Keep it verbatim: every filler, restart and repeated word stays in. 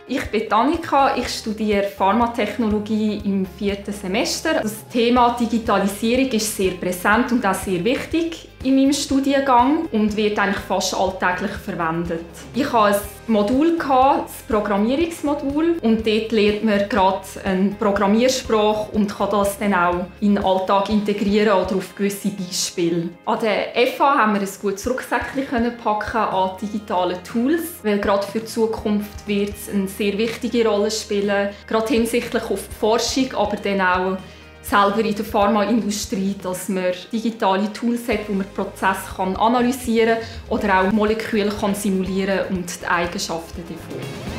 Ich bin Annika, ich studiere Pharmatechnologie im vierten Semester. Das Thema Digitalisierung ist sehr präsent und auch sehr wichtig in meinem Studiengang und wird eigentlich fast alltäglich verwendet. Ich hatte ein Modul, das Programmierungsmodul, und dort lernt man gerade eine Programmiersprache und kann das dann auch in den Alltag integrieren oder auf gewisse Beispiele. An der F H haben wir ein gutes Rucksäckchen packen an digitalen Tools, weil gerade für die Zukunft wird es eine sehr wichtige Rolle spielen, gerade hinsichtlich auf die Forschung, aber dann auch selber in der Pharmaindustrie, dass man digitale Tools hat, wo man Prozesse analysieren kann oder auch Moleküle simulieren kann und die Eigenschaften davon.